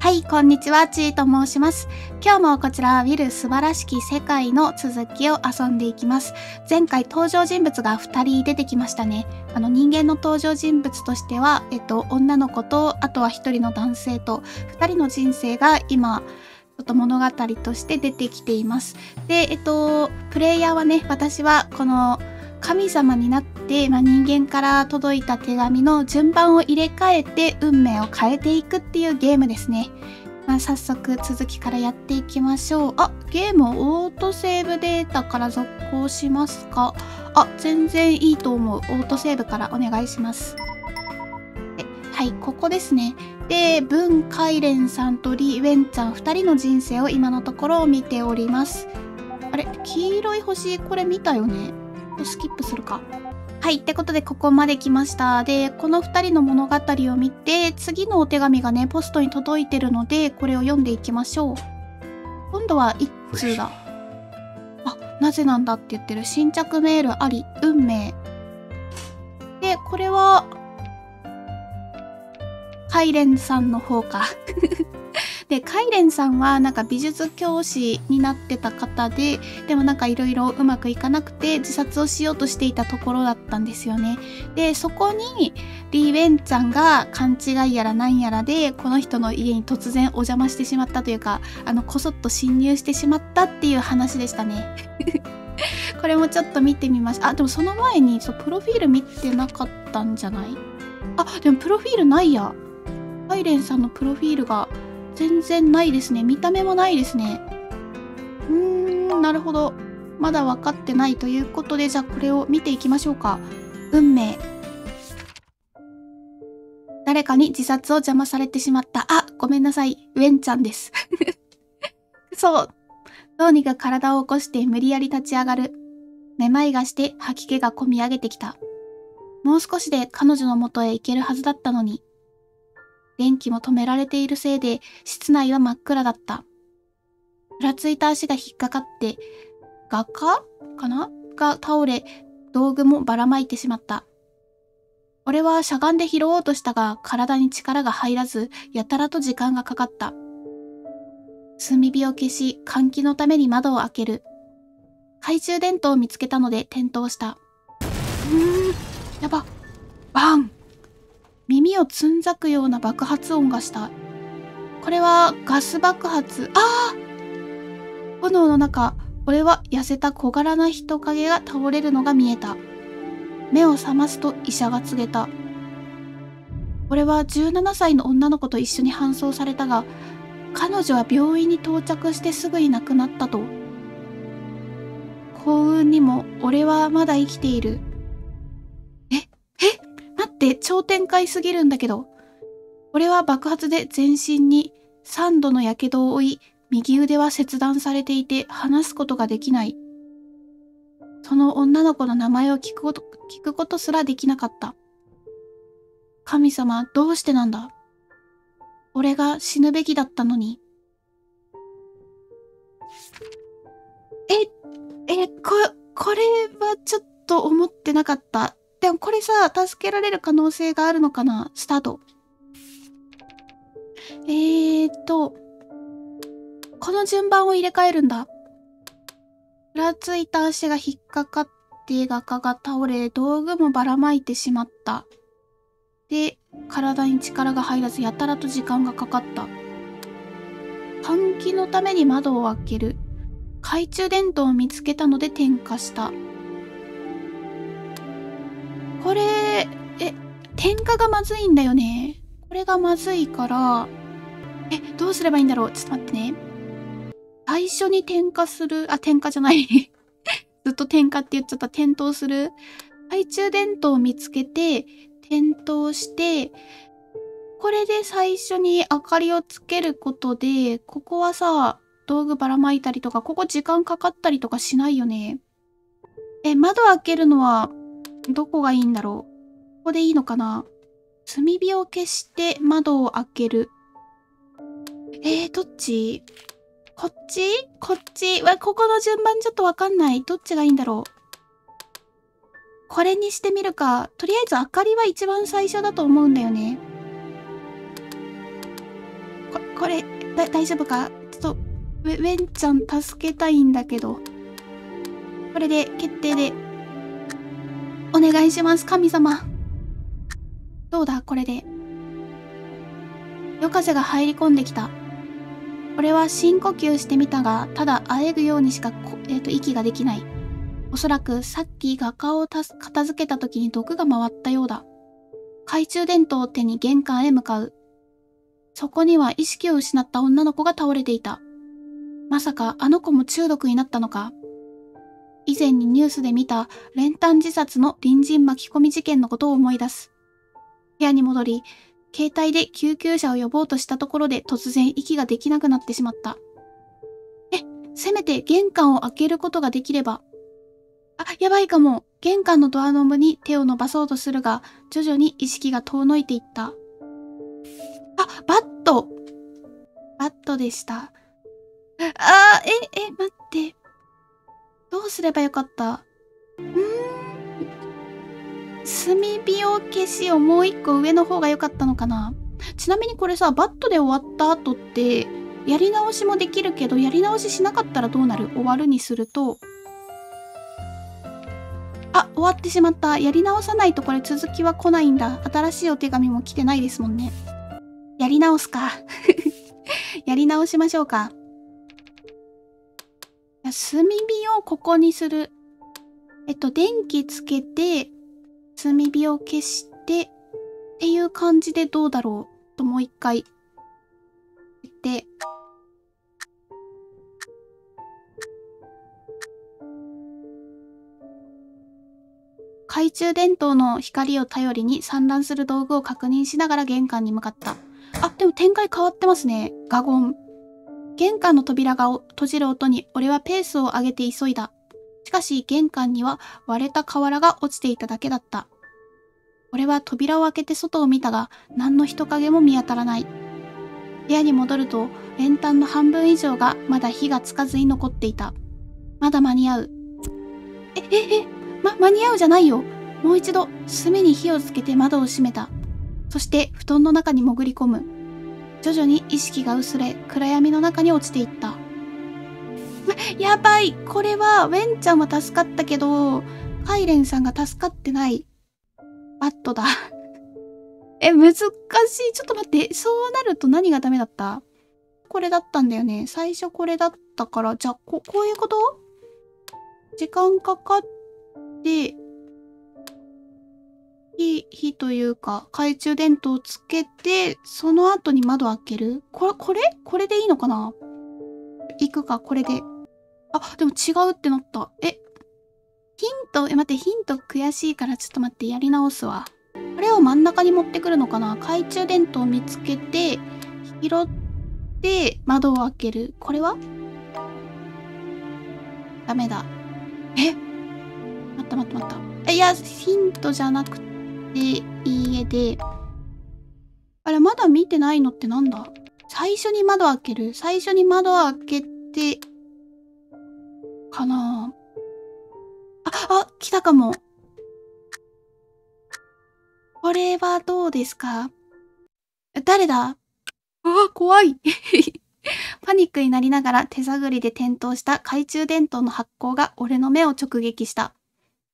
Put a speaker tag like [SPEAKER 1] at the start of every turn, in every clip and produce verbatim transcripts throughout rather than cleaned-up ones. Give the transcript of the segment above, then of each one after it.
[SPEAKER 1] はい、こんにちは、ちーと申します。今日もこちら、ウィル素晴らしき世界の続きを遊んでいきます。前回登場人物がふたり出てきましたね。あの人間の登場人物としては、えっと、女の子と、あとはひとりの男性と、ふたりの人生が今、ちょっと物語として出てきています。で、えっと、プレイヤーはね、私はこの神様になって、まあ、人間から届いた手紙の順番を入れ替えて運命を変えていくっていうゲームですね。まあ、早速続きからやっていきましょう。あ、ゲームオートセーブデータから続行しますか？あ、全然いいと思う。オートセーブからお願いします。はい、ここですね。で、ブン・カイレンさんとリ・ウェンちゃんふたりの人生を今のところ見ております。あれ、黄色い星、これ見たよね。スキップするか。はい、ってことでここまで来ました。で、このふたりの物語を見て、次のお手紙がね、ポストに届いてるので、これを読んでいきましょう。今度は一通だ。あ、なぜなんだって言ってる。新着メールあり、運命。で、これは、カイレンさんの方か。で、カイレンさんはなんか美術教師になってた方で、でもなんかいろいろうまくいかなくて自殺をしようとしていたところだったんですよね。で、そこにリー・ウェンちゃんが勘違いやらなんやらで、この人の家に突然お邪魔してしまったというか、あの、こそっと侵入してしまったっていう話でしたね。これもちょっと見てみました。あ、でもその前に、そう、プロフィール見てなかったんじゃない？あ、でもプロフィールないや。カイレンさんのプロフィールが全然ないですね。見た目もないですね。うーん、なるほど。まだ分かってないということで、じゃあこれを見ていきましょうか。運命。誰かに自殺を邪魔されてしまった。あ、ごめんなさい。ウェンちゃんです。そう。どうにか体を起こして無理やり立ち上がる。めまいがして吐き気がこみ上げてきた。もう少しで彼女の元へ行けるはずだったのに。電気も止められているせいで室内は真っ暗だった。ふらついた足が引っかかって、画家かなが倒れ、道具もばらまいてしまった。俺はしゃがんで拾おうとしたが、体に力が入らず、やたらと時間がかかった。炭火を消し、換気のために窓を開ける。懐中電灯を見つけたので点灯した。うーん、やば。バン。耳をつんざくような爆発音がした。これはガス爆発。ああ！炎の中、俺は痩せた小柄な人影が倒れるのが見えた。目を覚ますと医者が告げた。俺はじゅうななさいの女の子と一緒に搬送されたが、彼女は病院に到着してすぐに亡くなったと。幸運にも俺はまだ生きている。え、え、待って、超展開すぎるんだけど。俺は爆発で全身にさんどの火傷を負い、右腕は切断されていて話すことができない。その女の子の名前を聞くこと、聞くことすらできなかった。神様、どうしてなんだ？俺が死ぬべきだったのに。え、え、こ、これはちょっと思ってなかった。でもこれさ、助けられる可能性があるのかな？スタート。えーと、この順番を入れ替えるんだ。ふらついた足が引っかかって画家が倒れ、道具もばらまいてしまった。で、体に力が入らずやたらと時間がかかった。換気のために窓を開ける。懐中電灯を見つけたので点火した。これ、え、点火がまずいんだよね。これがまずいから、え、どうすればいいんだろう？ちょっと待ってね。最初に点火する、あ、点火じゃない。ずっと点火って言っちゃった。点灯する。懐中電灯を見つけて、点灯して、これで最初に明かりをつけることで、ここはさ、道具ばらまいたりとか、ここ時間かかったりとかしないよね。え、窓開けるのは、どこがいいんだろう？ここでいいのかな？炭火を消して窓を開ける。えー、どっち？こっち？こっち？わ、ここの順番ちょっとわかんない。どっちがいいんだろう？これにしてみるか。とりあえず明かりは一番最初だと思うんだよね。 こ、これ、だ、大丈夫か？ちょっと、ウェ、ウェンちゃん助けたいんだけど。これで、決定で。お願いします、神様。どうだ、これで。夜風が入り込んできた。俺は深呼吸してみたが、ただ喘ぐようにしかこ、えーと、息ができない。おそらくさっき画家をたす片付けた時に毒が回ったようだ。懐中電灯を手に玄関へ向かう。そこには意識を失った女の子が倒れていた。まさかあの子も中毒になったのか。以前にニュースで見た練炭自殺の隣人巻き込み事件のことを思い出す。部屋に戻り、携帯で救急車を呼ぼうとしたところで突然息ができなくなってしまった。え、せめて玄関を開けることができれば。あ、やばいかも。玄関のドアノブに手を伸ばそうとするが、徐々に意識が遠のいていった。あ、バットバットでした。あー、え、え、待って。どうすればよかった？うーん。炭火を消しをもう一個上の方が良かったのかな。ちなみにこれさ、バットで終わった後って、やり直しもできるけど、やり直ししなかったらどうなる？終わるにすると。あ、終わってしまった。やり直さないとこれ続きは来ないんだ。新しいお手紙も来てないですもんね。やり直すか。やり直しましょうか。いや、炭火をここにする。えっと、電気つけて、炭火を消して、っていう感じでどうだろうともう一回。で、懐中電灯の光を頼りに散乱する道具を確認しながら玄関に向かった。あ、でも展開変わってますね。ガゴン。玄関の扉が閉じる音に俺はペースを上げて急いだ。しかし玄関には割れた瓦が落ちていただけだった。俺は扉を開けて外を見たが、何の人影も見当たらない。部屋に戻ると、練炭の半分以上がまだ火がつかずに残っていた。まだ間に合う。え、え、え、ま、間に合うじゃないよ。もう一度、炭に火をつけて窓を閉めた。そして、布団の中に潜り込む。徐々に意識が薄れ、暗闇の中に落ちていった。やばい。これは、ウェンちゃんは助かったけど、カイレンさんが助かってない。バットだ。え、難しい。ちょっと待って。そうなると何がダメだった？これだったんだよね。最初これだったから、じゃあ、こ、こういうこと？時間かかって、火、火というか、懐中電灯をつけて、その後に窓開ける？これ、これこれでいいのかな？行くか、これで。あ、でも違うってなった。え、ヒント、え、待って、ヒント悔しいからちょっと待って、やり直すわ。これを真ん中に持ってくるのかな？懐中電灯を見つけて、拾って、窓を開ける。これは？ダメだ。え？待った待った待った。いや、ヒントじゃなくて、いいえで。あれ、まだ見てないのってなんだ？最初に窓開ける？最初に窓開けて、かなあ、あ、来たかも。これはどうですか？誰だ？あ、怖い。パニックになりながら手探りで点灯した懐中電灯の発光が俺の目を直撃した。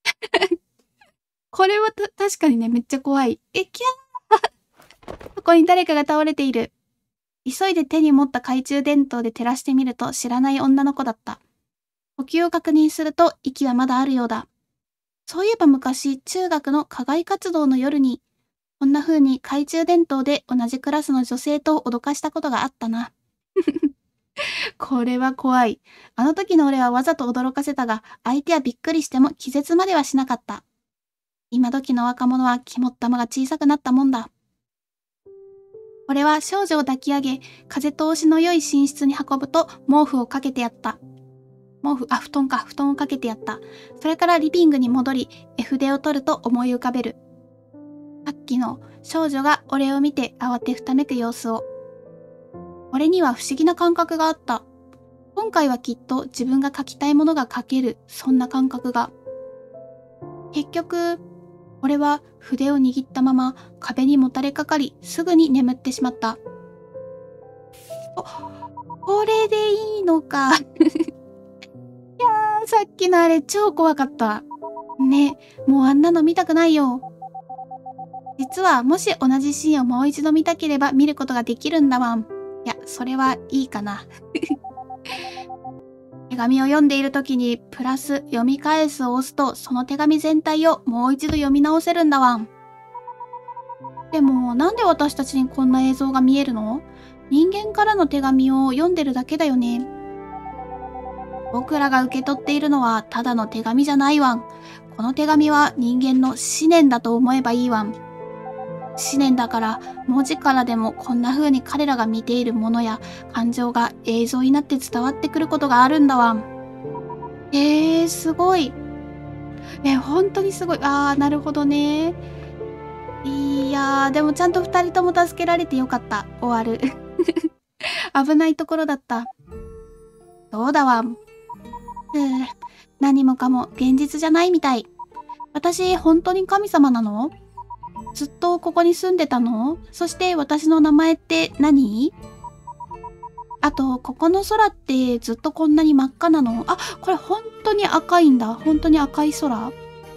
[SPEAKER 1] これはた確かにね、めっちゃ怖い。え、キャーそこに誰かが倒れている。急いで手に持った懐中電灯で照らしてみると知らない女の子だった。呼吸を確認すると息はまだあるようだ。そういえば昔、中学の課外活動の夜に、こんな風に懐中電灯で同じクラスの女性と脅かしたことがあったな。これは怖い。あの時の俺はわざと驚かせたが、相手はびっくりしても気絶まではしなかった。今時の若者は肝っ玉が小さくなったもんだ。俺は少女を抱き上げ、風通しの良い寝室に運ぶと毛布をかけてやった。毛布、あ、布団か、布団をかけてやった。それからリビングに戻り、絵筆を取ると思い浮かべる。さっきの少女が俺を見て慌てふためく様子を。俺には不思議な感覚があった。今回はきっと自分が描きたいものが描ける、そんな感覚が。結局、俺は筆を握ったまま壁にもたれかかり、すぐに眠ってしまった。 これでいいのか。いやー、さっきのあれ超怖かった。ね、もうあんなの見たくないよ。実はもし同じシーンをもう一度見たければ見ることができるんだわん。いや、それはいいかな。手紙を読んでいる時にプラス読み返すを押すとその手紙全体をもう一度読み直せるんだわん。でもなんで私たちにこんな映像が見えるの？人間からの手紙を読んでるだけだよね。僕らが受け取っているのはただの手紙じゃないわん。この手紙は人間の思念だと思えばいいわん。思念だから文字からでもこんな風に彼らが見ているものや感情が映像になって伝わってくることがあるんだわん。えー、すごい。え、本当にすごい。あー、なるほどね。いやー、でもちゃんと二人とも助けられてよかった。終わる。危ないところだった。どうだわん。うー、何もかも現実じゃないみたい。私、本当に神様なの？ずっとここに住んでたの？そして私の名前って何？あと、ここの空ってずっとこんなに真っ赤なの？あ、これ本当に赤いんだ。本当に赤い空。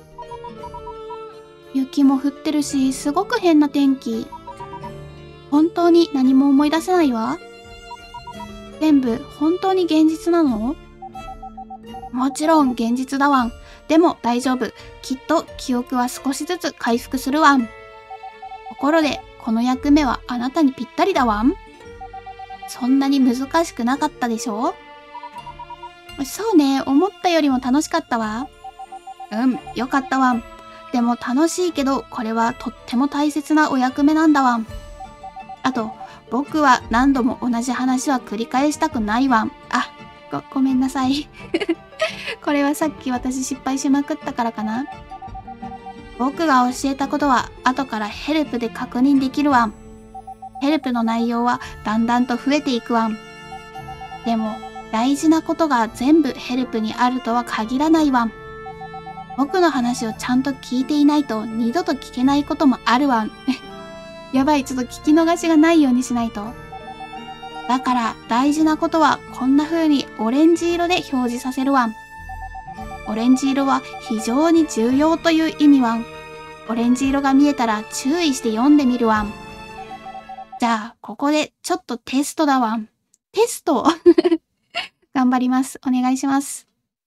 [SPEAKER 1] 雪も降ってるし、すごく変な天気。本当に何も思い出せないわ。全部本当に現実なの？もちろん現実だわん。でも大丈夫。きっと記憶は少しずつ回復するわん。ところで、この役目はあなたにぴったりだわん。そんなに難しくなかったでしょ？そうね、思ったよりも楽しかったわ。うん、よかったわん。でも楽しいけど、これはとっても大切なお役目なんだわん。あと、僕は何度も同じ話は繰り返したくないわん。あ、ご、ごめんなさい。これはさっき私失敗しまくったからかな。僕が教えたことは後からヘルプで確認できるわん。ヘルプの内容はだんだんと増えていくわん。でも大事なことが全部ヘルプにあるとは限らないわん。僕の話をちゃんと聞いていないと二度と聞けないこともあるわん。やばい、ちょっと聞き逃しがないようにしないと。だから大事なことはこんな風にオレンジ色で表示させるわん。オレンジ色は非常に重要という意味わん。オレンジ色が見えたら注意して読んでみるわん。じゃあ、ここでちょっとテストだわん。テスト頑張ります。お願いします。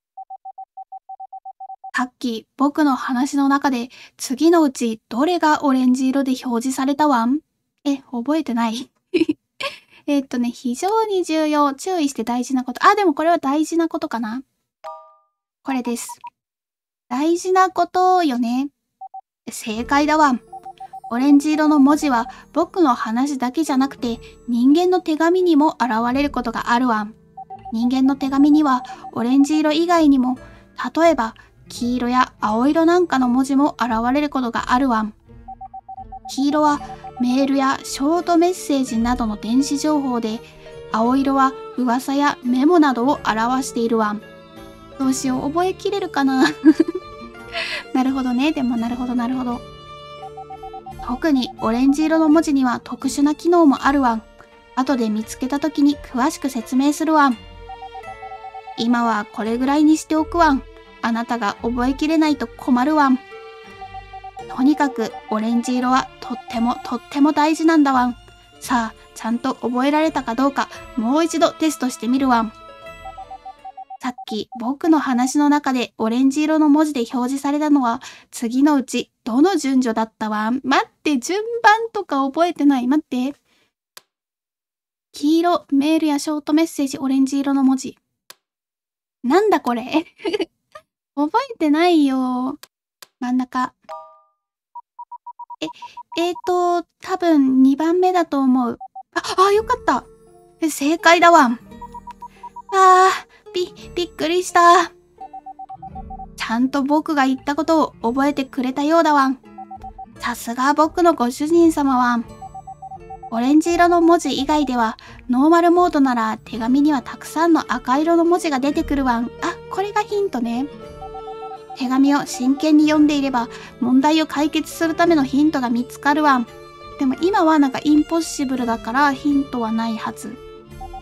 [SPEAKER 1] さっき僕の話の中で次のうちどれがオレンジ色で表示されたわん？え、覚えてないえっとね、非常に重要、注意して大事なこと。あ、でもこれは大事なことかな？これです。大事なことよね。正解だわん。オレンジ色の文字は僕の話だけじゃなくて人間の手紙にも現れることがあるわん。人間の手紙にはオレンジ色以外にも、例えば黄色や青色なんかの文字も現れることがあるわん。黄色はメールやショートメッセージなどの電子情報で、青色は噂やメモなどを表しているわん。どうしよう、覚えきれるかななるほどね。でもなるほどなるほど。特にオレンジ色の文字には特殊な機能もあるわん。後で見つけた時に詳しく説明するわん。今はこれぐらいにしておくわん。あなたが覚えきれないと困るわん。とにかくオレンジ色はとってもとっても大事なんだわん。さあ、ちゃんと覚えられたかどうかもう一度テストしてみるわん。さっき僕の話の中でオレンジ色の文字で表示されたのは次のうちどの順序だったわん？待って、順番とか覚えてない。待って。黄色、メールやショートメッセージ、オレンジ色の文字。なんだこれ覚えてないよ。真ん中。え、えーと、多分にばんめだと思う。あ、あ、よかった。え、正解だわん。あー、び、びっくりした。ちゃんと僕が言ったことを覚えてくれたようだわん。さすが僕のご主人様わん。オレンジ色の文字以外では、ノーマルモードなら手紙にはたくさんの赤色の文字が出てくるわん。あ、これがヒントね。手紙を真剣に読んでいれば、問題を解決するためのヒントが見つかるわん。でも今はなんかインポッシブルだからヒントはないはず。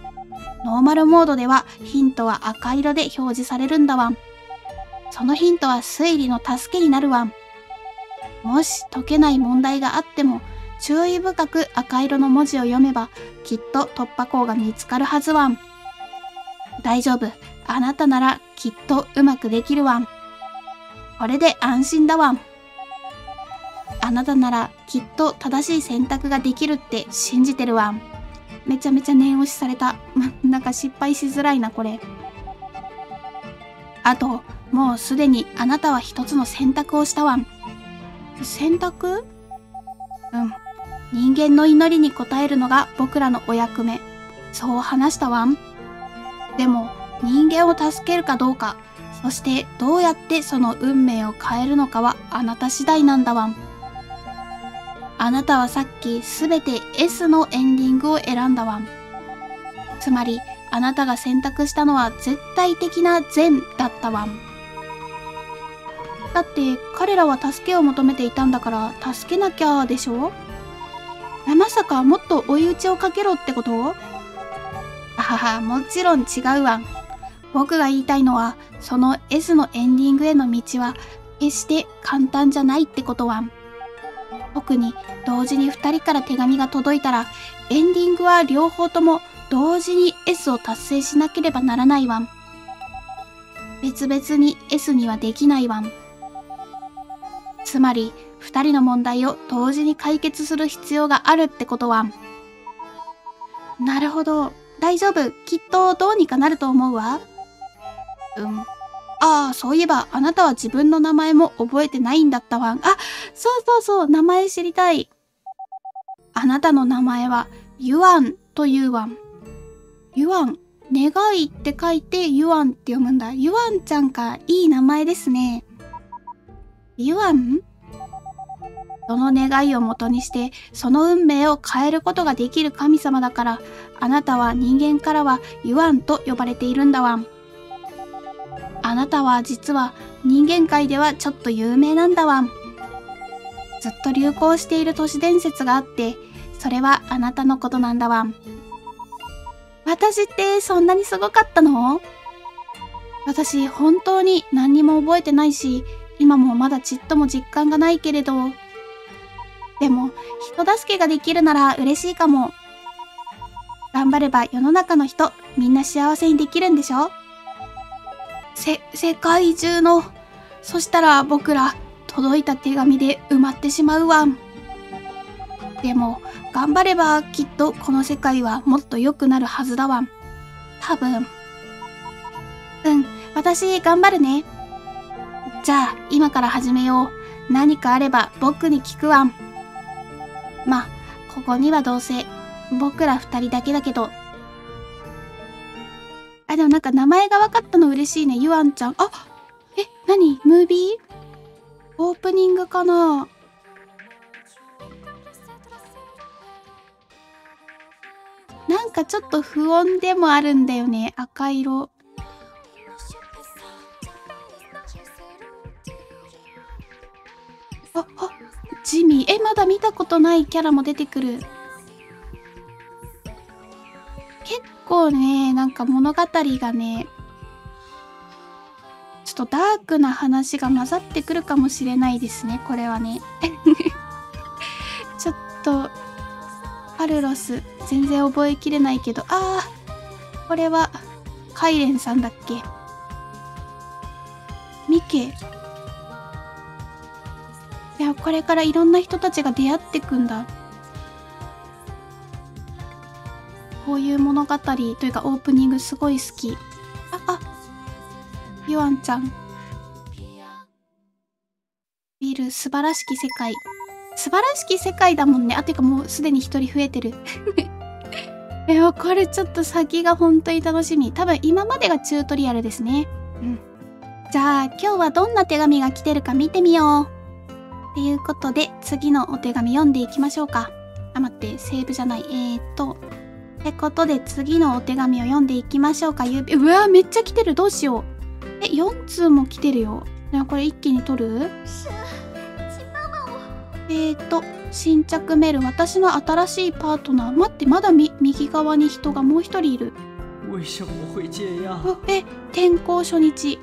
[SPEAKER 1] ノーマルモードではヒントは赤色で表示されるんだわん。そのヒントは推理の助けになるわん。もし解けない問題があっても、注意深く赤色の文字を読めば、きっと突破口が見つかるはずわん。大丈夫。あなたならきっとうまくできるわん。これで安心だわん。あなたならきっと正しい選択ができるって信じてるわん。めちゃめちゃ念押しされた。なんか失敗しづらいな、これ。あと、もうすでにあなたは一つの選択をしたわん。選択？うん。人間の祈りに応えるのが僕らのお役目。そう話したわん。でも、人間を助けるかどうか、そしてどうやってその運命を変えるのかはあなた次第なんだわん。あなたはさっきすべて エス のエンディングを選んだわん。つまり、あなたが選択したのは絶対的な善だったわん。だって彼らは助けを求めていたんだから助けなきゃでしょ？まさかもっと追い打ちをかけろってこと？あはは、もちろん違うわん。僕が言いたいのは、その エス のエンディングへの道は決して簡単じゃないってことわん。特に同時にふたりから手紙が届いたら、エンディングは両方とも同時に エス を達成しなければならないわん。別々に エス にはできないわん。つまり、ふたりの問題を同時に解決する必要があるってことわん。なるほど。大丈夫。きっとどうにかなると思うわ。うん。ああ、そういえばあなたは自分の名前も覚えてないんだったわん。あ、そうそうそう、名前知りたい。あなたの名前はユアンというわん。ユアン、願いって書いてユアンって読むんだ。ユアンちゃんか、いい名前ですね。ユアン？その願いをもとにして、その運命を変えることができる神様だから、あなたは人間からはユアンと呼ばれているんだわん。あなたは実は人間界ではちょっと有名なんだわん。ずっと流行している都市伝説があって、それはあなたのことなんだわん。私ってそんなにすごかったの？私本当に何にも覚えてないし、今もまだちっとも実感がないけれど、でも人助けができるなら嬉しいかも。頑張れば世の中の人みんな幸せにできるんでしょ？せ、世界中の、そしたら僕ら届いた手紙で埋まってしまうわん。でも頑張ればきっとこの世界はもっと良くなるはずだわん。多分。うん、私頑張るね。じゃあ今から始めよう。何かあれば僕に聞くわん。まあ、ここにはどうせ僕ら二人だけだけど。あ、でもなんか名前が分かったの嬉しいね。ユアンちゃん。あ、え、何？ムービー？オープニングかな？なんかちょっと不穏でもあるんだよね。赤色。あ、あ、ジミー。え、まだ見たことないキャラも出てくる。結構ね、なんか物語がね、ちょっとダークな話が混ざってくるかもしれないですね、これはね。ちょっと、カルロス、全然覚えきれないけど、あー、これは、カイレンさんだっけ？ミケ。いや、これからいろんな人たちが出会ってくんだ。こういう物語というかオープニングすごい好き。あ、あ、ユアンちゃん。ビル、素晴らしき世界。素晴らしき世界だもんね。あ、てかもうすでに一人増えてる。いや、これちょっと先が本当に楽しみ。多分今までがチュートリアルですね。うん。じゃあ今日はどんな手紙が来てるか見てみよう。っていうことで次のお手紙読んでいきましょうか。あ、待って、セーブじゃない。えーっと。ってことで次のお手紙を読んでいきましょうか。ゆうわ、めっちゃ来てる。どうしよう。え、よん通も来てるよ。これ一気に取る？えーと、新着メール。私の新しいパートナー。待って、まだみ右側に人がもう一人いる。
[SPEAKER 2] 为什么会这样？
[SPEAKER 1] おえ、転校初日。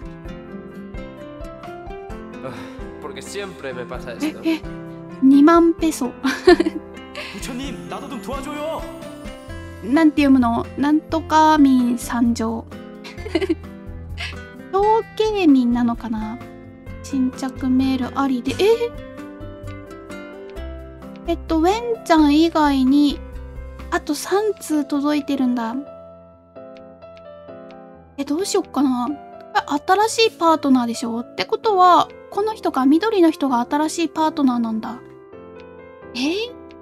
[SPEAKER 3] Porque siempre me pasa
[SPEAKER 1] え
[SPEAKER 3] esto.
[SPEAKER 1] え、にまんペソ。
[SPEAKER 2] 부처님, 나도 좀 도와줘요.
[SPEAKER 1] なんて読むの？なんとか民参上。表敬民なのかな？新着メールありで、ええっと、ウェンちゃん以外に、あとさん通届いてるんだ。え、どうしよっかな。新しいパートナーでしょ？ってことは、この人か、緑の人が新しいパートナーなんだ。え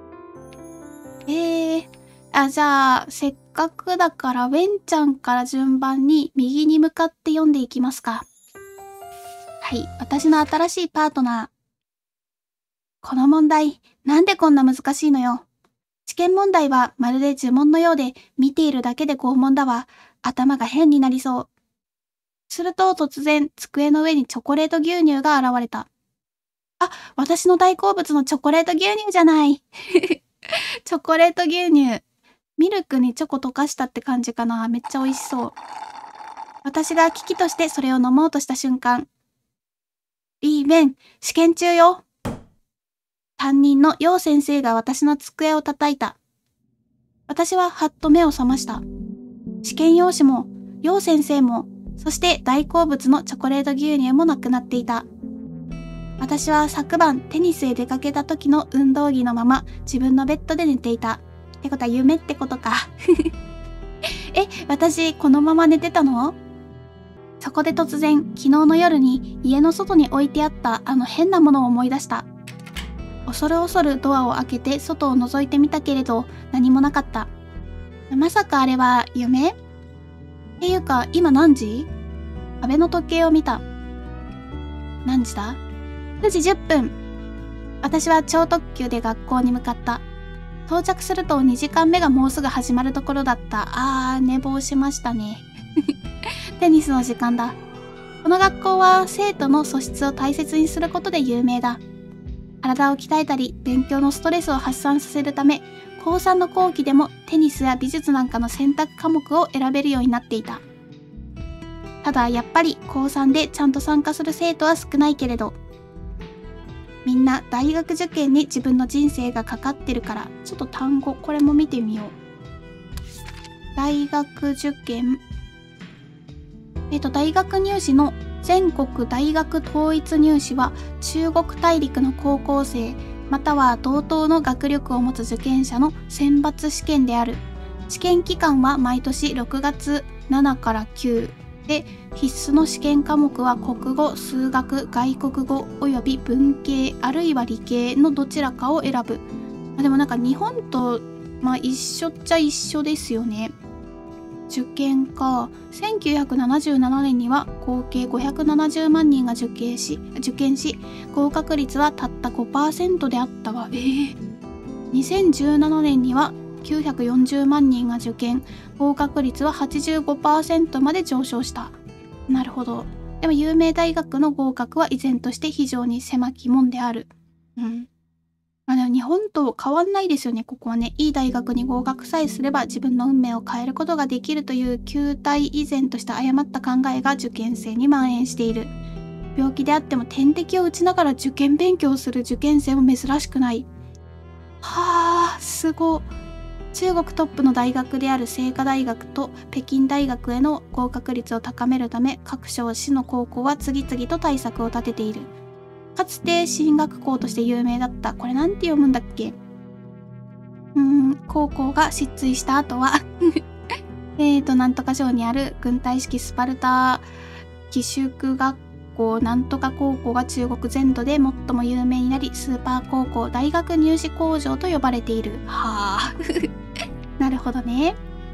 [SPEAKER 1] えー、あ、じゃあ、せっかくだから、ウェンちゃんから順番に右に向かって読んでいきますか。はい、私の新しいパートナー。この問題、なんでこんな難しいのよ。試験問題はまるで呪文のようで、見ているだけで拷問だわ。頭が変になりそう。すると突然、机の上にチョコレート牛乳が現れた。あ、私の大好物のチョコレート牛乳じゃない。チョコレート牛乳。ミルクにチョコ溶かしたって感じかな。めっちゃ美味しそう。私が危機としてそれを飲もうとした瞬間。リーベン、試験中よ。担任のヨウ先生が私の机を叩いた。私ははっと目を覚ました。試験用紙も、ヨウ先生も、そして大好物のチョコレート牛乳もなくなっていた。私は昨晩テニスへ出かけた時の運動着のまま自分のベッドで寝ていた。ってことは夢ってことか。え、私このまま寝てたの？そこで突然、昨日の夜に家の外に置いてあったあの変なものを思い出した。恐る恐るドアを開けて外を覗いてみたけれど何もなかった。まさかあれは夢？っていうか今何時？壁の時計を見た。何時だ？くじじゅっぷん。私は超特急で学校に向かった。到着するとにじかんめがもうすぐ始まるところだった。あー、寝坊しましたね。テニスの時間だ。この学校は生徒の素質を大切にすることで有名だ。体を鍛えたり、勉強のストレスを発散させるため、こうさんの後期でもテニスや美術なんかの選択科目を選べるようになっていた。ただやっぱりこうさんでちゃんと参加する生徒は少ないけれど、みんな大学受験に自分の人生がかかってるから、ちょっと単語、これも見てみよう。大学受験。えっと、大学入試の全国大学統一入試は中国大陸の高校生、または同等の学力を持つ受験者の選抜試験である。試験期間は毎年ろくがつなのからくで、必須の試験科目は国語、数学、外国語および文系あるいは理系のどちらかを選ぶ。あ、でもなんか日本と、まあ、一緒っちゃ一緒ですよね。受験か。せんきゅうひゃくななじゅうななねんには合計ごひゃくななじゅうまんにんが受験し、受験し合格率はたった ごパーセント であったわ。えー、にせんじゅうななねんにはきゅうひゃくよんじゅうまんにんが受験、合格率は はちじゅうごパーセント まで上昇した。なるほど。でも有名大学の合格は依然として非常に狭き門である。うん。まあ、でも日本と変わんないですよね、ここはね。いい大学に合格さえすれば自分の運命を変えることができるという旧態依然とした誤った考えが受験生に蔓延している。病気であっても点滴を打ちながら受験勉強をする受験生も珍しくない。はあ、すご。中国トップの大学である清華大学と北京大学への合格率を高めるため、各省市の高校は次々と対策を立てている。かつて進学校として有名だった、これなんて読むんだっけ、うーん、高校が失墜した後はえーと、なんとか省にある軍隊式スパルタ寄宿学校なんとか高校が中国全土で最も有名になり、スーパー高校大学入試工場と呼ばれている。はあなるほどね。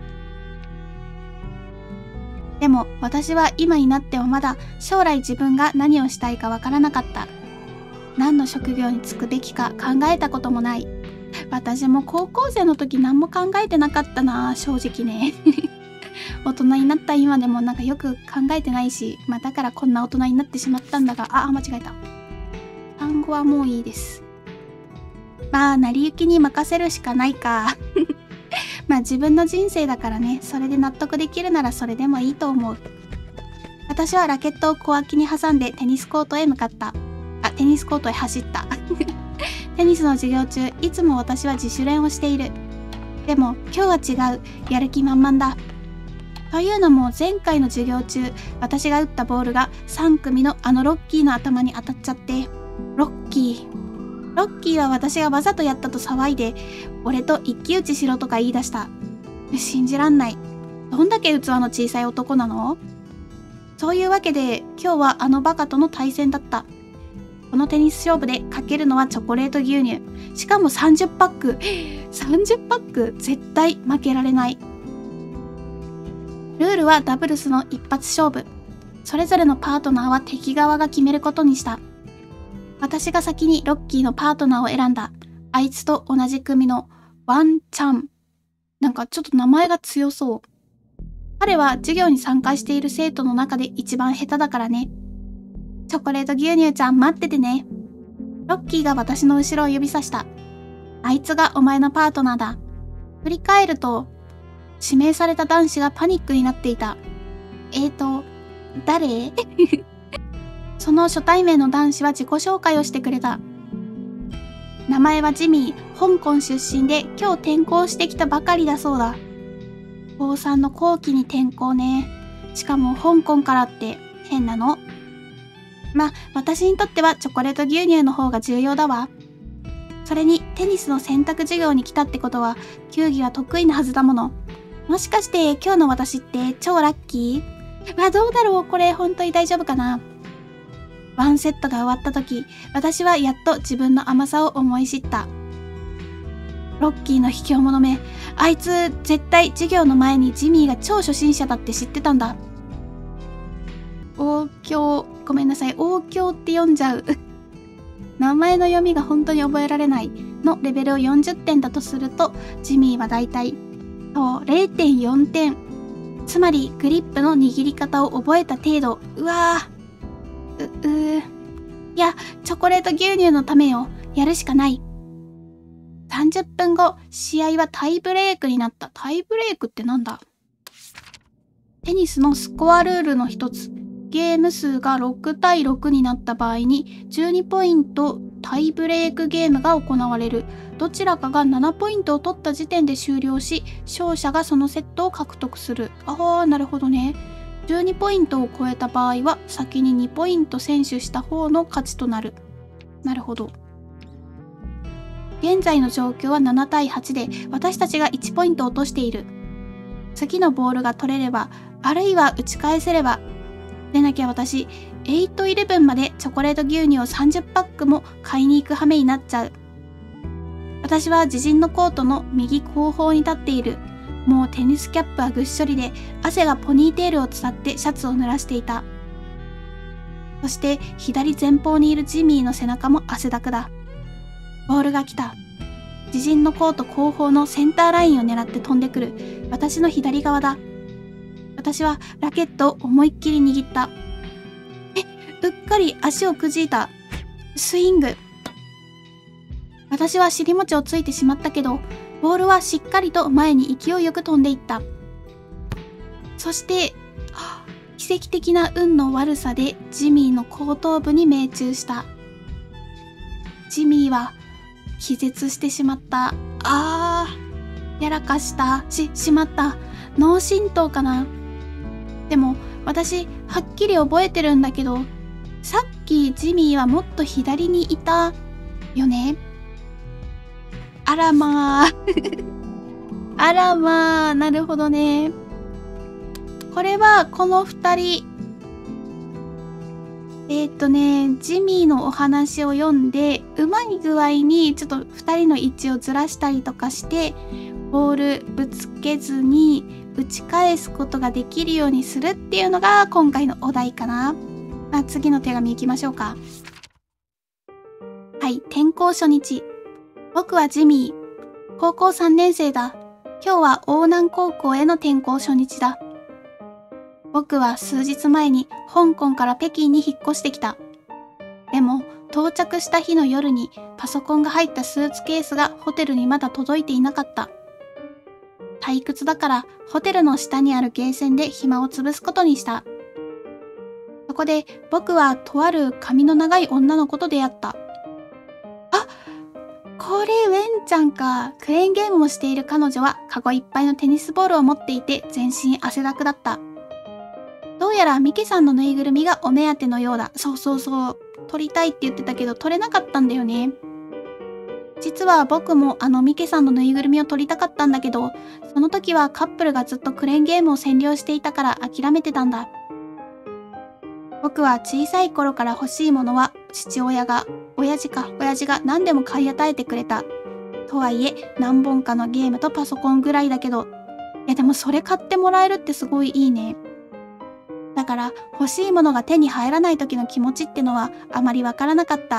[SPEAKER 1] でも私は今になってはまだ将来自分が何をしたいかわからなかった。何の職業に就くべきか考えたこともない。私も高校生の時何も考えてなかったな、正直ね大人になった今でもなんかよく考えてないし、まあだからこんな大人になってしまったんだが、あ、間違えた。単語はもういいです。まあ成り行きに任せるしかないかまあ自分の人生だからね、それで納得できるならそれでもいいと思う。私はラケットを小脇に挟んでテニスコートへ向かった。あ、テニスコートへ走った。テニスの授業中、いつも私は自主練をしている。でも今日は違う。やる気満々だ。というのも前回の授業中、私が打ったボールがさん組のあのロッキーの頭に当たっちゃって、ロッキー。ロッキーは私がわざとやったと騒いで、俺と一騎打ちしろとか言い出した。信じらんない。どんだけ器の小さい男なの？そういうわけで、今日はあのバカとの対戦だった。このテニス勝負でかけるのはチョコレート牛乳。しかもさんじゅっパック。さんじゅっパック絶対負けられない。ルールはダブルスの一発勝負。それぞれのパートナーは敵側が決めることにした。私が先にロッキーのパートナーを選んだ。あいつと同じ組のワンちゃん。なんかちょっと名前が強そう。彼は授業に参加している生徒の中で一番下手だからね。チョコレート牛乳ちゃん待っててね。ロッキーが私の後ろを指さした。あいつがお前のパートナーだ。振り返ると、指名された男子がパニックになっていた。えーと、誰？その初対面の男子は自己紹介をしてくれた。名前はジミー、香港出身で今日転校してきたばかりだそうだ。高さんの後期に転校ね。しかも香港からって変なの？まあ、私にとってはチョコレート牛乳の方が重要だわ。それにテニスの選択授業に来たってことは球技は得意なはずだもの。もしかして今日の私って超ラッキー？まあどうだろう、これ本当に大丈夫かな。ワンセットが終わった時、私はやっと自分の甘さを思い知った。ロッキーの卑怯者め、あいつ絶対授業の前にジミーが超初心者だって知ってたんだ。王京、ごめんなさい、王京って読んじゃう。名前の読みが本当に覚えられないのレベルをよんじゅってんだとすると、ジミーはだいたいそう れいてんよんてん。つまりグリップの握り方を覚えた程度。うわぁ。う、うー。いや、チョコレート牛乳のためよ。やるしかない。さんじゅっぷんご、試合はタイブレークになった。タイブレークってなんだ？テニスのスコアルールの一つ。ゲーム数がろくたいろくになった場合にじゅうにポイントタイブレークゲームが行われる。どちらかがななポイントを取った時点で終了し、勝者がそのセットを獲得する。ああ、なるほどね。じゅうにポイントを超えた場合は先ににポイント先取した方の勝ちとなる。なるほど。現在の状況はななたいはちで私たちがいちポイント落としている。次のボールが取れれば、あるいは打ち返せれば。でなきゃ私、エイトイレブンまでチョコレート牛乳をさんじゅっパックも買いに行く羽目になっちゃう。私は自陣のコートの右後方に立っている。もうテニスキャップはぐっしょりで、汗がポニーテールを伝ってシャツを濡らしていた。そして左前方にいるジミーの背中も汗だくだ。ボールが来た。自陣のコート後方のセンターラインを狙って飛んでくる。私の左側だ。私はラケットを思いっきり握った。え、うっかり足をくじいた。スイング。私は尻餅をついてしまったけど、ボールはしっかりと前に勢いよく飛んでいった。そして、奇跡的な運の悪さでジミーの後頭部に命中した。ジミーは気絶してしまった。あー、やらかした。し、しまった。脳震盪かな。でも私はっきり覚えてるんだけど、さっきジミーはもっと左にいたよね。あらまああらまあ、なるほどね。これはこの二人、えー、っとねジミーのお話を読んで、うまい具合にちょっと二人の位置をずらしたりとかしてボールぶつけずに打ち返すことができるようにするっていうのが今回のお題かな。まあ、次の手紙いきましょうか。はい、転校初日。僕はジミー。高校さんねん生だ。今日は邑南高校への転校初日だ。僕は数日前に香港から北京に引っ越してきた。でも到着した日の夜にパソコンが入ったスーツケースがホテルにまだ届いていなかった。 退屈だからホテルの下にあるゲーセンで暇を潰すことにした。そこで僕はとある髪の長い女の子と出会った。あ、これウェンちゃんか。クレーンゲームをしている彼女はカゴいっぱいのテニスボールを持っていて全身汗だくだった。どうやらミケさんのぬいぐるみがお目当てのようだ。そうそうそう。撮りたいって言ってたけど撮れなかったんだよね。実は僕もあのミケさんのぬいぐるみを撮りたかったんだけど、その時はカップルがずっとクレーンゲームを占領していたから諦めてたんだ。僕は小さい頃から欲しいものは父親が、親父か、親父が何でも買い与えてくれた。とはいえ何本かのゲームとパソコンぐらいだけど、いやでもそれ買ってもらえるってすごいいいね。だから欲しいものが手に入らない時の気持ちってのはあまりわからなかった。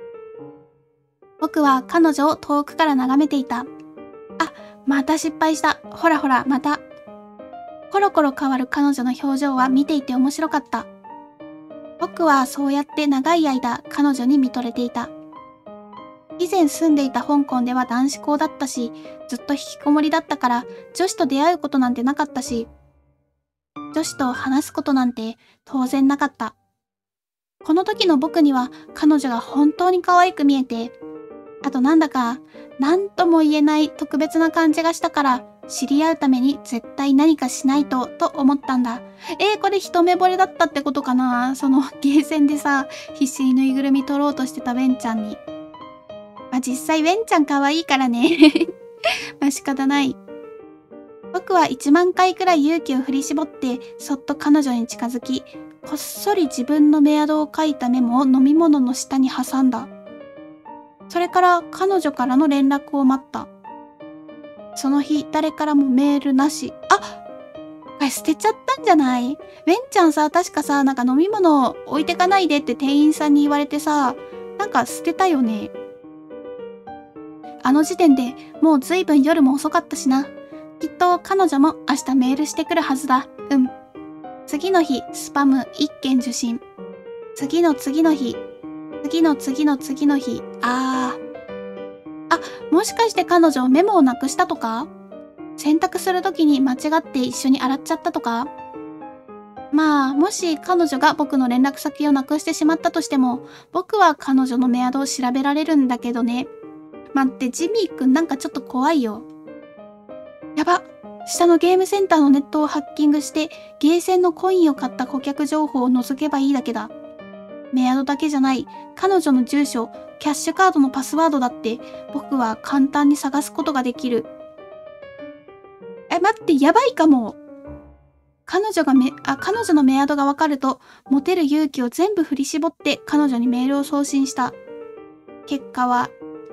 [SPEAKER 1] 僕は彼女を遠くから眺めていた。あ、また失敗した。ほらほら、また。コロコロ変わる彼女の表情は見ていて面白かった。僕はそうやって長い間彼女に見とれていた。以前住んでいた香港では男子校だったし、ずっと引きこもりだったから女子と出会うことなんてなかったし、女子と話すことなんて当然なかった。この時の僕には彼女が本当に可愛く見えて、あとなんだか何とも言えない特別な感じがしたから、知り合うために絶対何かしないとと思ったんだ。えー、これ一目惚れだったってことかな。そのゲーセンでさ、必死にぬいぐるみ取ろうとしてたウェンちゃんに。まあ実際ウェンちゃん可愛いからね。まあ仕方ない。僕は一万回くらい勇気を振り絞ってそっと彼女に近づき、こっそり自分のメアドを書いたメモを飲み物の下に挟んだ。それから彼女からの連絡を待った。その日誰からもメールなし。あ、これ捨てちゃったんじゃない？ウェンちゃんさ、確かさ、なんか飲み物置いてかないでって店員さんに言われてさ、なんか捨てたよね。あの時点でもうずいぶん夜も遅かったしな。きっと彼女も明日メールしてくるはずだ。うん。次の日、スパムいっけん受信。次の次の日。次の次の次の日。あー。あ、もしかして彼女メモをなくしたとか？洗濯するときに間違って一緒に洗っちゃったとか？まあ、もし彼女が僕の連絡先をなくしてしまったとしても、僕は彼女のメアドを調べられるんだけどね。待って、ジミーくんなんかちょっと怖いよ。やば。下のゲームセンターのネットをハッキングして、ゲーセンのコインを買った顧客情報を覗けばいいだけだ。メアドだけじゃない、彼女の住所、キャッシュカードのパスワードだって、僕は簡単に探すことができる。え、待って、やばいかも。彼女がめ、あ、彼女のメアドがわかると、持てる勇気を全部振り絞って彼女にメールを送信した。結果は、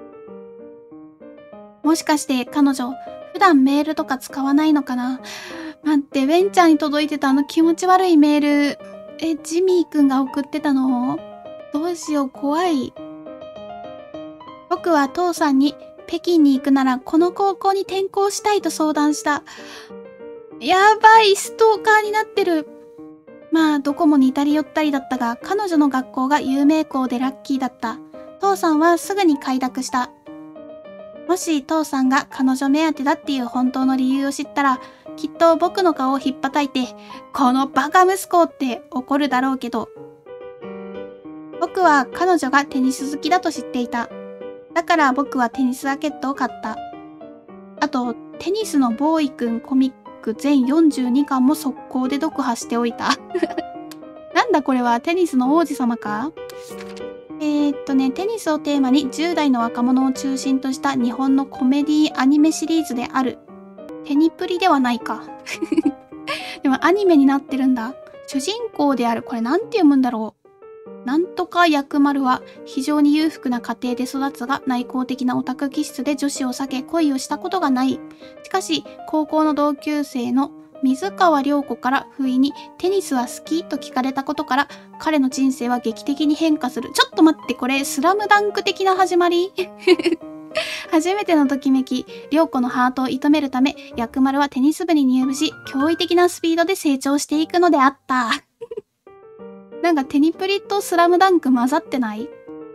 [SPEAKER 1] もしかして彼女、普段メールとか使わないのかな？待って、ウェンちゃんに届いてたあの気持ち悪いメール、え、ジミーくんが送ってたの？どうしよう、怖い。僕は父さんに北京に行くならこの高校に転校したいと相談した。やばい、ストーカーになってる。まあ、どこも似たり寄ったりだったが、彼女の学校が有名校でラッキーだった。父さんはすぐに快諾した。もし父さんが彼女目当てだっていう本当の理由を知ったら、きっと僕の顔をひっぱたいて、このバカ息子って怒るだろうけど。僕は彼女がテニス好きだと知っていた。だから僕はテニスラケットを買った。あと、テニスのボーイくんコミック全よんじゅうにかんも速攻で読破しておいた。なんだこれはテニスの王子様か？えーっとね、テニスをテーマにじゅう代の若者を中心とした日本のコメディアニメシリーズである。テニプリではないか。でもアニメになってるんだ。主人公である。これなんて読むんだろう。なんとか薬丸は非常に裕福な家庭で育つが内向的なオタク気質で女子を避け恋をしたことがない。しかし高校の同級生の水川涼子から不意にテニスは好きと聞かれたことから彼の人生は劇的に変化する。ちょっと待って、これスラムダンク的な始まり？初めてのときめき、涼子のハートを射止めるため薬丸はテニス部に入部し驚異的なスピードで成長していくのであった。なんかテニプリとスラムダンク混ざってない？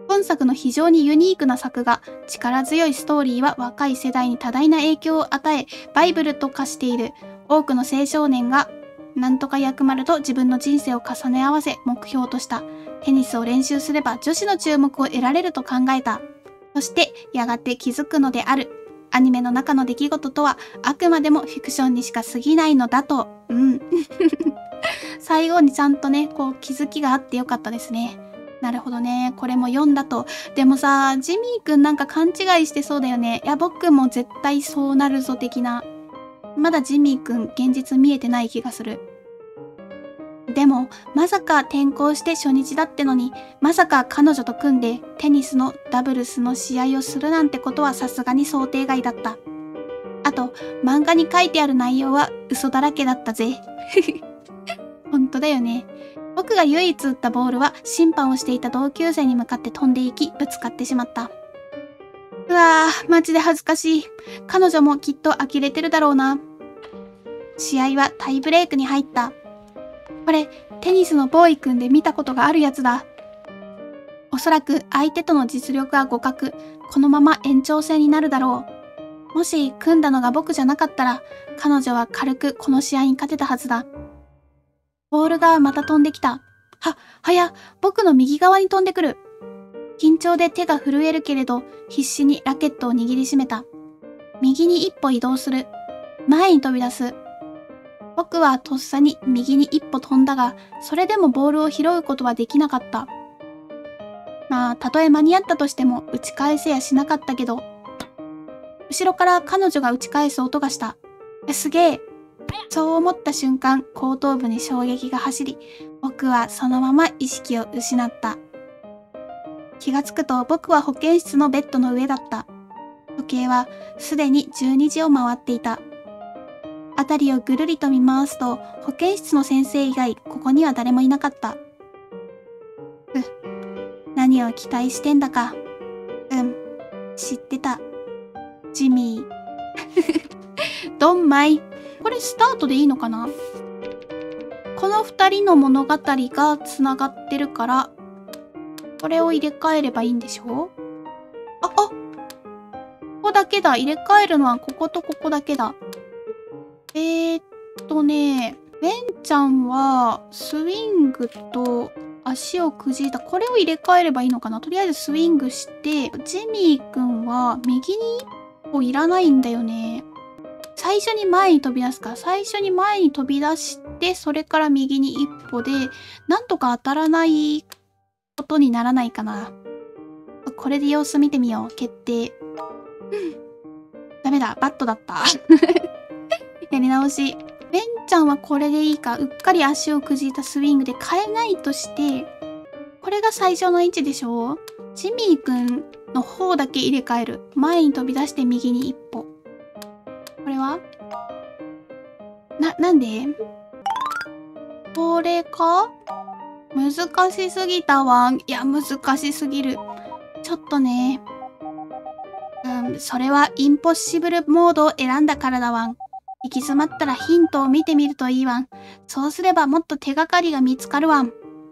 [SPEAKER 1] 本作の非常にユニークな作画、力強いストーリーは若い世代に多大な影響を与え、バイブルと化している。多くの青少年が、なんとか薬丸と自分の人生を重ね合わせ、目標とした。テニスを練習すれば女子の注目を得られると考えた。そして、やがて気づくのである。アニメの中の出来事とは、あくまでもフィクションにしか過ぎないのだと。うん。最後にちゃんとね、こう気づきがあってよかったですね。なるほどね。これも読んだと。でもさ、ジミーくんなんか勘違いしてそうだよね。いや、僕も絶対そうなるぞ的な。まだジミーくん現実見えてない気がする。でも、まさか転校して初日だってのに、まさか彼女と組んでテニスのダブルスの試合をするなんてことはさすがに想定外だった。あと、漫画に書いてある内容は嘘だらけだったぜ。本当だよね。僕が唯一打ったボールは審判をしていた同級生に向かって飛んでいき、ぶつかってしまった。うわぁ、マジで恥ずかしい。彼女もきっと呆れてるだろうな。試合はタイブレークに入った。これ、テニスのボーイくんで見たことがあるやつだ。おそらく相手との実力は互角。このまま延長戦になるだろう。もし組んだのが僕じゃなかったら、彼女は軽くこの試合に勝てたはずだ。ボールがまた飛んできた。は、はや、僕の右側に飛んでくる。緊張で手が震えるけれど、必死にラケットを握りしめた。右に一歩移動する。前に飛び出す。僕はとっさに右に一歩飛んだが、それでもボールを拾うことはできなかった。まあ、たとえ間に合ったとしても打ち返せやしなかったけど、後ろから彼女が打ち返す音がした。すげえ。そう思った瞬間、後頭部に衝撃が走り、僕はそのまま意識を失った。気がつくと僕は保健室のベッドの上だった。時計はすでにじゅうにじを回っていた。あたりをぐるりと見回すと、保健室の先生以外、ここには誰もいなかった。ふ、何を期待してんだか。うん、知ってた。ジミー。ドンマイ。これスタートでいいのかな？この二人の物語が繋がってるから、これを入れ替えればいいんでしょ？あ、あ！ここだけだ。入れ替えるのはこことここだけだ。えーっとね、ベンちゃんはスイングと足をくじいた。これを入れ替えればいいのかな？とりあえずスイングして、ジミーくんは右に一歩いらないんだよね。最初に前に飛び出すか。最初に前に飛び出して、それから右に一歩で、なんとか当たらないことにならないかな。これで様子見てみよう。決定。ダメだ。バットだった。やり直し。ベンちゃんはこれでいいか。うっかり足をくじいたスイングで変えないとして、これが最初の位置でしょ？ジミーくんの方だけ入れ替える。前に飛び出して右に一歩。これはな、なんで？これか？難しすぎたわ。いや、難しすぎる。ちょっとね。うん、それはインポッシブルモードを選んだからだわん。行き詰まったらヒントを見てみるといいわん。そうすればもっと手がかりが見つかるわん。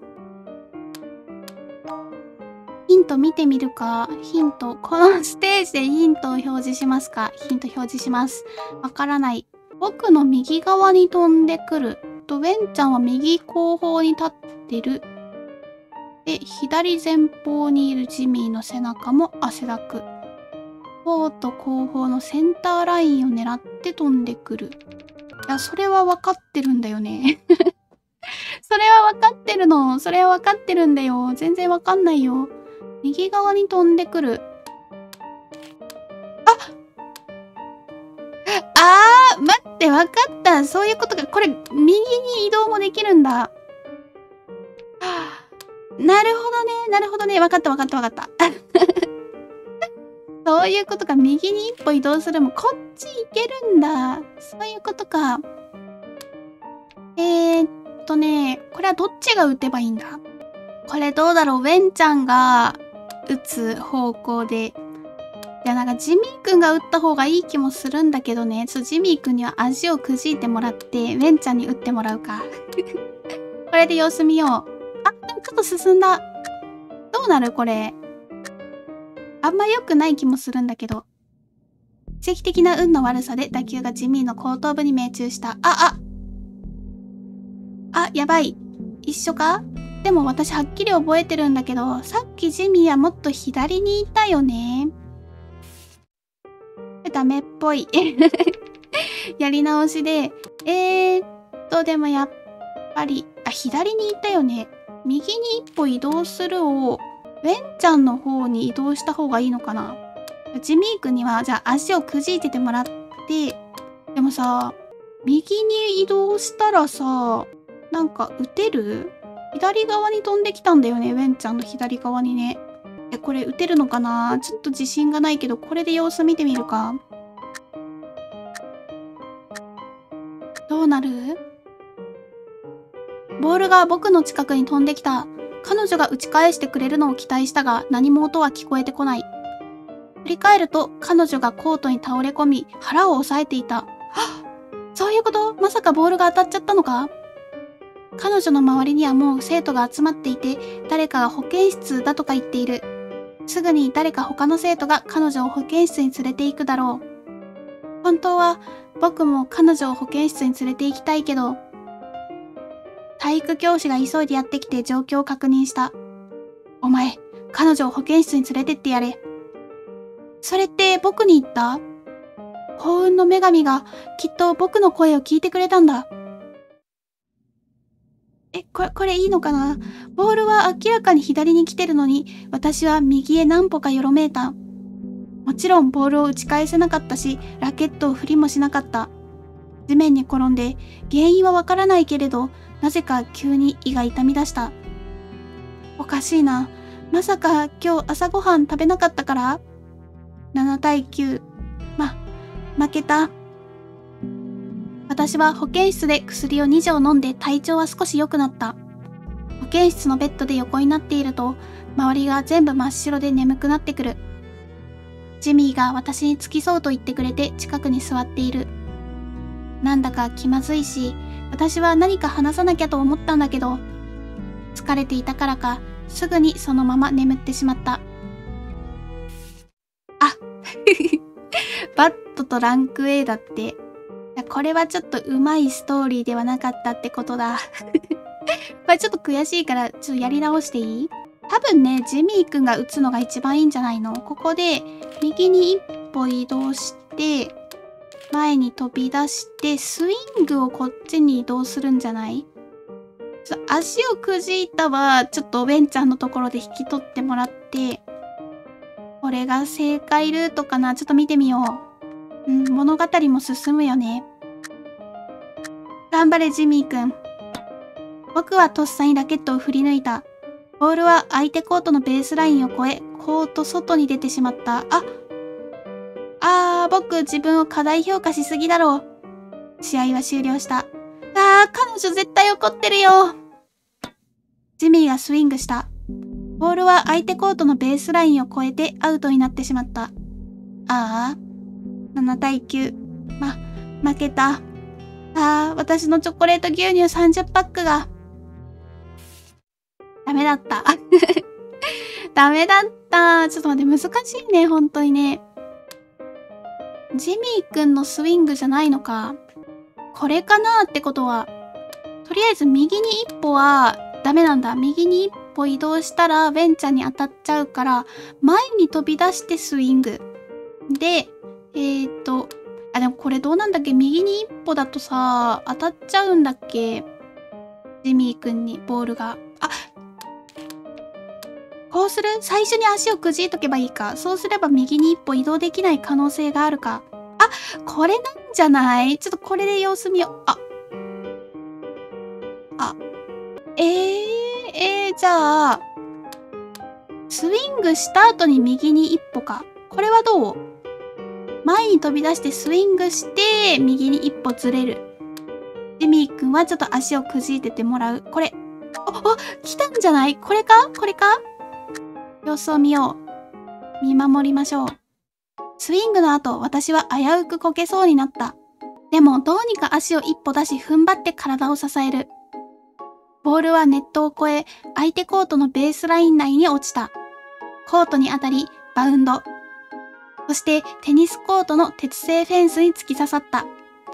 [SPEAKER 1] ヒント見てみるか。ヒント。このステージでヒントを表示しますか。ヒント表示します。わからない。僕の右側に飛んでくる。と、ウェンちゃんは右後方に立ってる。で、左前方にいるジミーの背中も汗だく。コート後方のセンターラインを狙って飛んでくる。いや、それは分かってるんだよね。それは分かってるの。それは分かってるんだよ。全然分かんないよ。右側に飛んでくる。ああー待って、分かった。そういうことか。これ、右に移動もできるんだ。はあ、なるほどね。なるほどね。分かった分かった分かった。そういうことか。右に一歩移動するも、こっち行けるんだ。そういうことか。えーっとね、これはどっちが打てばいいんだ？これどうだろう？ウェンちゃんが打つ方向で。いや、なんかジミーくんが打った方がいい気もするんだけどね。ちょっとジミーくんには足をくじいてもらって、ウェンちゃんに打ってもらうか。これで様子見よう。あ、でもちょっと進んだ。どうなるこれ。 あんま良くない気もするんだけど。奇跡的な運の悪さで打球がジミーの後頭部に命中した。あ、ああ、やばい。一緒か？でも私はっきり覚えてるんだけど、さっきジミーはもっと左にいたよね。ダメっぽい。やり直しで、えーっと、でもやっぱり、あ、左にいたよね。右に一歩移動するを、ウェンちゃんの方に移動した方がいいのかな。ジミー君には、じゃあ足をくじいててもらって、でもさ、右に移動したらさ、なんか撃てる？左側に飛んできたんだよね、ウェンちゃんの左側にね。え、これ撃てるのかな？ちょっと自信がないけど、これで様子見てみるか。どうなる？ボールが僕の近くに飛んできた。彼女が打ち返してくれるのを期待したが、何も音は聞こえてこない。振り返ると、彼女がコートに倒れ込み、腹を押さえていた。はっ！そういうこと？まさかボールが当たっちゃったのか？彼女の周りにはもう生徒が集まっていて、誰かが保健室だとか言っている。すぐに誰か他の生徒が彼女を保健室に連れて行くだろう。本当は僕も彼女を保健室に連れて行きたいけど、体育教師が急いでやってきて状況を確認した。お前、彼女を保健室に連れてってやれ。それって僕に言った？幸運の女神がきっと僕の声を聞いてくれたんだ。え、これ、これいいのかな？ボールは明らかに左に来てるのに、私は右へ何歩かよろめいた。もちろんボールを打ち返せなかったし、ラケットを振りもしなかった。地面に転んで、原因はわからないけれど、なぜか急に胃が痛み出した。おかしいな。まさか今日朝ごはん食べなかったから？ なな 対きゅう。ま、負けた。私は保健室で薬をに錠飲んで体調は少し良くなった。保健室のベッドで横になっていると、周りが全部真っ白で眠くなってくる。ジミーが私に付き添うと言ってくれて近くに座っている。なんだか気まずいし、私は何か話さなきゃと思ったんだけど、疲れていたからか、すぐにそのまま眠ってしまった。あバットとランク A だって。これはちょっと上手いストーリーではなかったってことだ。これちょっと悔しいから、ちょっとやり直していい？多分ね、ジミーくんが打つのが一番いいんじゃないの？ここで、右に一歩移動して、前に飛び出して、スイングをこっちに移動するんじゃない？ちょ足をくじいたは、ちょっとベンちゃんのところで引き取ってもらって、これが正解ルートかな？ちょっと見てみよう。うん、物語も進むよね。頑張れ、ジミーくん。僕はとっさにラケットを振り抜いた。ボールは相手コートのベースラインを越え、コート外に出てしまった。ああー、僕自分を過大評価しすぎだろう。試合は終了した。あー、彼女絶対怒ってるよ。ジミーがスイングした。ボールは相手コートのベースラインを越えてアウトになってしまった。ああ。なな対きゅう。ま、負けた。ああ、私のチョコレート牛乳さんじゅうパックが。ダメだった。ダメだった。ちょっと待って、難しいね、本当にね。ジミーくんのスイングじゃないのか。これかなってことは。とりあえず右に一歩はダメなんだ。右に一歩移動したらベンちゃんに当たっちゃうから、前に飛び出してスイング。で、えーっと、あ、でもこれどうなんだっけ？右に一歩だとさ、当たっちゃうんだっけ？ジミーくんにボールが。あ、こうする？最初に足をくじいとけばいいか。そうすれば右に一歩移動できない可能性があるか。あ、これなんじゃない？ちょっとこれで様子見よう。あ。あ。えー、えー、じゃあ、スイングした後に右に一歩か。これはどう？前に飛び出してスイングして、右に一歩ずれる。ジミーくんはちょっと足をくじいててもらう。これ。あ、あ、来たんじゃない？これか？これか？様子を見よう。見守りましょう。スイングの後、私は危うくこけそうになった。でも、どうにか足を一歩出し、踏ん張って体を支える。ボールはネットを越え、相手コートのベースライン内に落ちた。コートに当たり、 バウンド。そしてテニスコートの鉄製フェンスに突き刺さった。や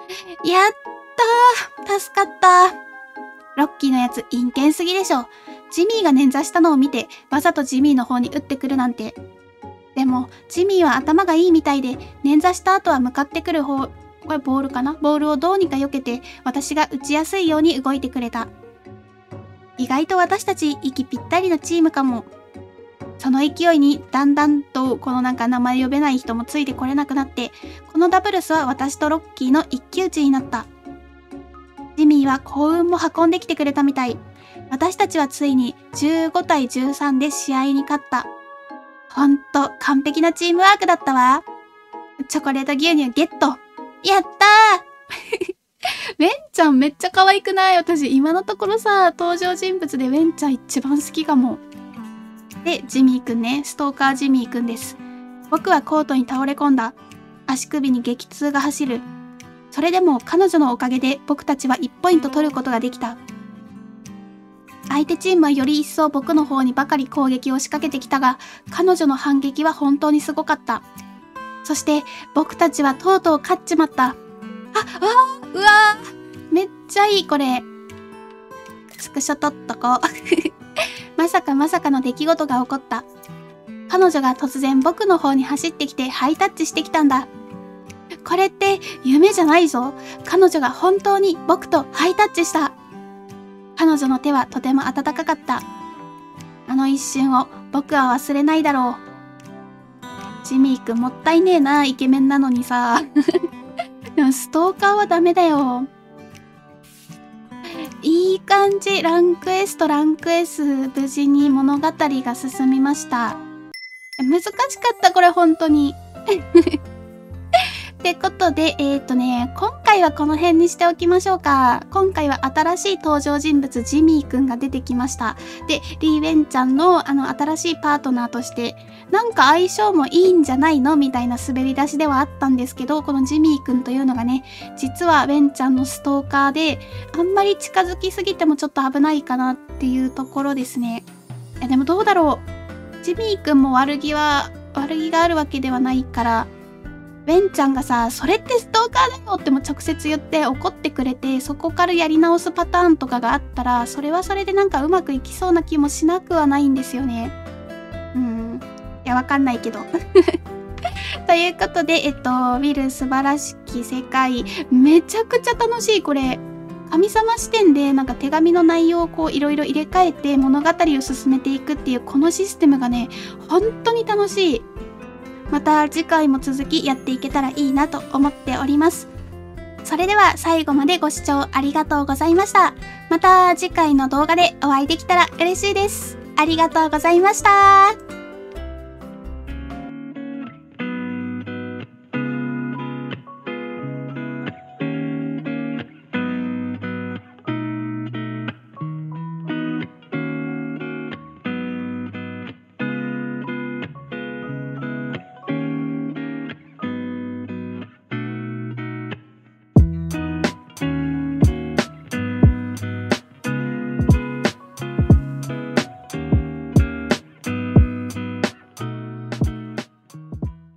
[SPEAKER 1] ったー、助かった。ロッキーのやつ陰険すぎでしょ。ジミーが捻挫したのを見てわざとジミーの方に打ってくるなんて。でもジミーは頭がいいみたいで、捻挫した後は向かってくる方、これボールかな？ボールをどうにか避けて私が打ちやすいように動いてくれた。意外と私たち息ぴったりなチームかも。その勢いにだんだんとこのなんか名前呼べない人もついてこれなくなって、このダブルスは私とロッキーの一騎打ちになった。ジミーは幸運も運んできてくれたみたい。私たちはついにじゅうごたいじゅうさんで試合に勝った。ほんと完璧なチームワークだったわ。チョコレート牛乳ゲット。やったーウェンちゃんめっちゃ可愛くない？私今のところさ、登場人物でウェンちゃん一番好きかも。で、ジミーくんね。ストーカージミーくんです。僕はコートに倒れ込んだ。足首に激痛が走る。それでも彼女のおかげで僕たちはいちポイント取ることができた。相手チームはより一層僕の方にばかり攻撃を仕掛けてきたが、彼女の反撃は本当にすごかった。そして僕たちはとうとう勝っちまった。あ、あー、うわー、めっちゃいいこれ。スクショ撮っとこう。まさかまさかの出来事が起こった。彼女が突然僕の方に走ってきてハイタッチしてきたんだ。これって夢じゃないぞ。彼女が本当に僕とハイタッチした。彼女の手はとても温かかった。あの一瞬を僕は忘れないだろう。ジミーくんもったいねえな、イケメンなのにさ。でもストーカーはダメだよ。いい感じ。ランク S とランク S、無事に物語が進みました。難しかった、これ本当に。ってことで、えっとね、今回はこの辺にしておきましょうか。今回は新しい登場人物、ジミーくんが出てきました。で、リー・ウェンちゃんのあの新しいパートナーとして、なんか相性もいいんじゃないのみたいな滑り出しではあったんですけど、このジミーくんというのがね、実はウェンちゃんのストーカーで、あんまり近づきすぎてもちょっと危ないかなっていうところですね。いや、でもどうだろう。ジミーくんも悪気は、悪気があるわけではないから、ウェンちゃんがさ、それってストーカーだよっても直接言って怒ってくれて、そこからやり直すパターンとかがあったら、それはそれでなんかうまくいきそうな気もしなくはないんですよね。うん。いや、わかんないけど。ということで、えっと、ウィル素晴らしき世界、めちゃくちゃ楽しい、これ。神様視点でなんか手紙の内容をこういろいろ入れ替えて物語を進めていくっていうこのシステムがね、本当に楽しい。また次回も続きやっていけたらいいなと思っております。それでは最後までご視聴ありがとうございました。また次回の動画でお会いできたら嬉しいです。ありがとうございました。